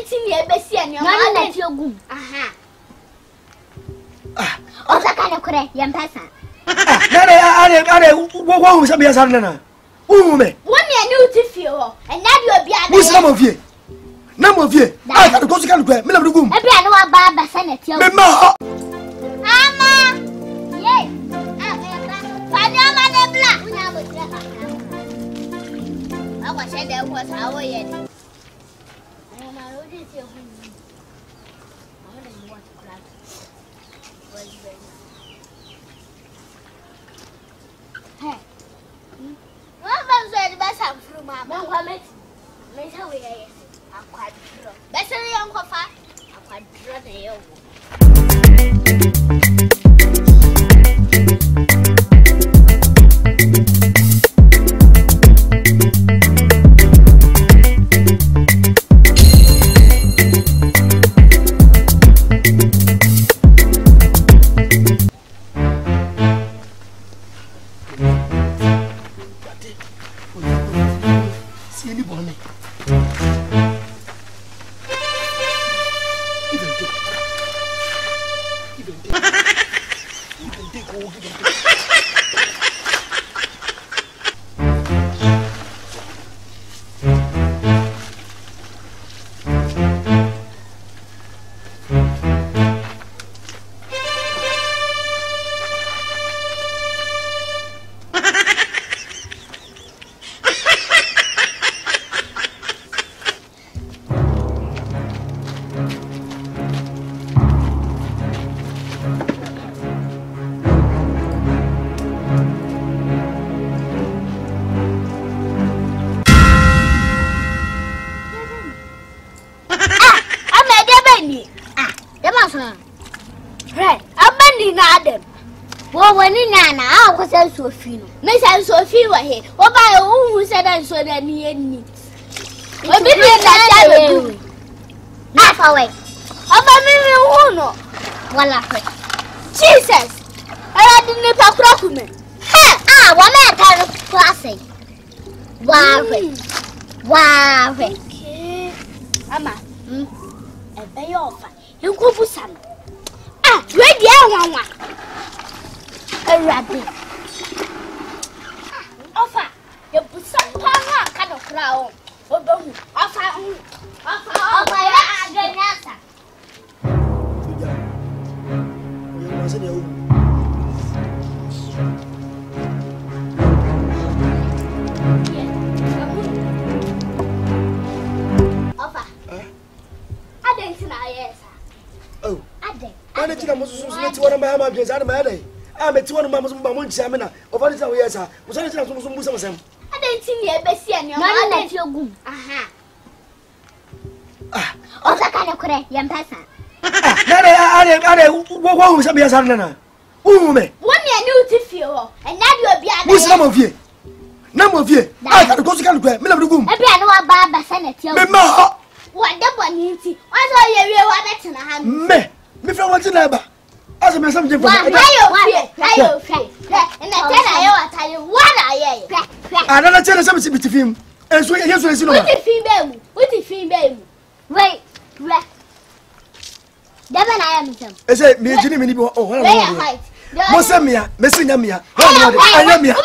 didn't near Bessie and your man let you go. Aha. Oh, that kind of correct, young person. I won't be a son. Who me? 1 year new to feel, and now you'll be a some of you. Number of you. I got to go to Canada. Middle of the room. I know a barber senate. Mamma. Yes. I was said there was our yet. Hey. What was the best I'm through my mom? Let's have it. I'm quite sure. Better young papa. I'm quite sure they are. Sophie. Miss and Sophie were here. What by who said and so that he needs? What did you not away? About me, Jesus! I didn't have a document. Ah, one man of classing. Wow, okay. Amma, a bay off. You go for some. Ah, ready, one. A rabbit. Offer, you put some power kind of crown. Offer, I didn't know, yes. Oh, I did. I didn't know what I'm having. I'm a 2 months of my examiner of what is our yes, was I didn't see me a Bessie and your man let you go. Aha. Oh, that kind of correct, young person. I won't be a son. Who me? 1 year new to feel, and now you'll be a some of you. Number of you. I got to go to Canada, middle of the room. I know a barber senate. What the one needs? I saw you want it in a hand. Me from what's in the as a something for I tell you what I don't tell something to him. And so here's what female. What the female? Wait, Devon, I am him. I said, me, Jimmy, oh, Mosamia, Messinamia, I am here.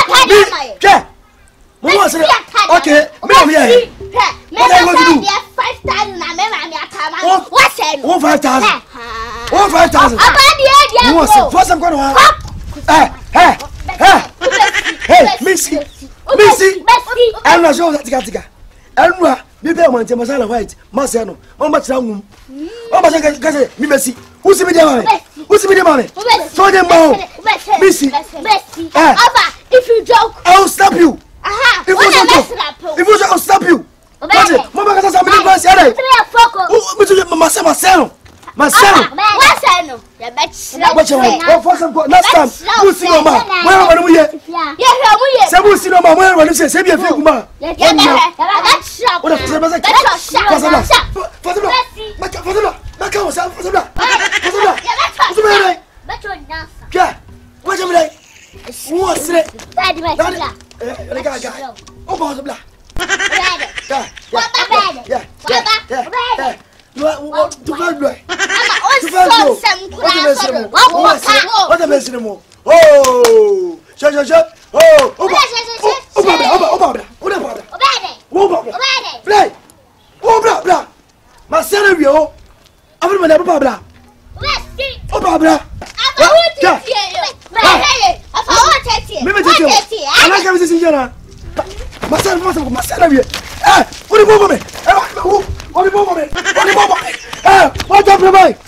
Okay, what I want to do 5,000. What's it? 5,000. 5,000. What's I'm going to hey, Missy, I'm not sure that Gatica. And maybe I want to Masala White, Marcelo, how much room? Oh, but I can me, Messi. Who's the money? Who's the money? So them Missy, if you joke, I'll stop you. If you I'll stop you. Mama, Marcelo. Last time, who see no man? Where are we? Yeah, some see no man. Where are you? Say, be a few man. What a mess anymore. Oh, shut. Oh, Play. Oh, blah. My son, you. I'm going to blah. Oh, blah. What